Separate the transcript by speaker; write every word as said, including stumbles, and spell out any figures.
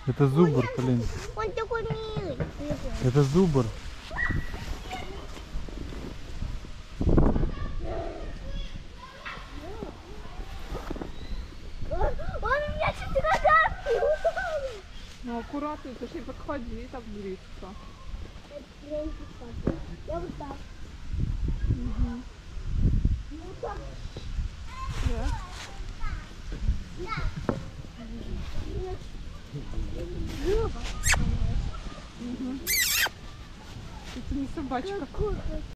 Speaker 1: Это зубр, Полин.
Speaker 2: Он такой милый.
Speaker 1: Это зубр.
Speaker 2: Он меня чуть не
Speaker 3: Ну аккуратно, ты же не подходи так близко.
Speaker 2: Я вот так.
Speaker 3: Угу.
Speaker 2: Вот так.
Speaker 3: Да. Угу. Это не собачка.